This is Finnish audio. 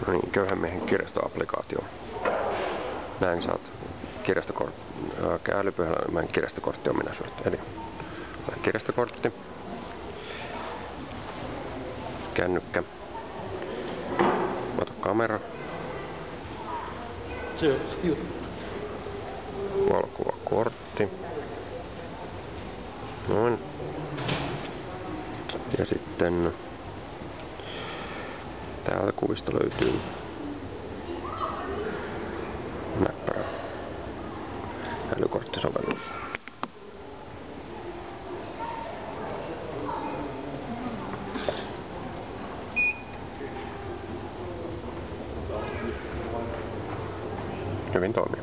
No niin, köyhän miehen kirjastoapplikaatio. Näin saat älypuhelimen kirjastokortti ominaisuudet. Eli kirjastokortti, kännykkä, ota kamera, se on juttu. valokuvakortti, noin, ja sitten täältä kuvista löytyy näppärä älykorttisovellus. Hyvin toimii.